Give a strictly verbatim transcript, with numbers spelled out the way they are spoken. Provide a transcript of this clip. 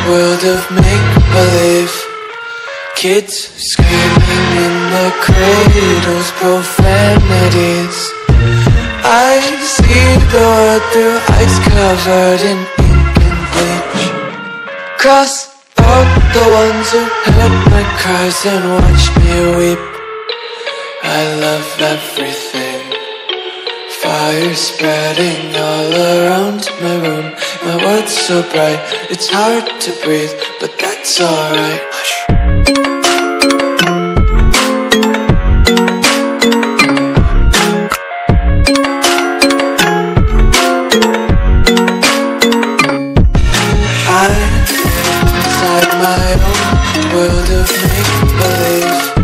world of make-believe. Kids screaming in their cradles, profanities. I see the world through ice covered in ink and bleach. Cross out the ones who heard my cries and watched me weep. I love everything. Fire spreading all around my room. My world's so bright, it's hard to breathe, but that's alright. I'm inside my own world of make-believe.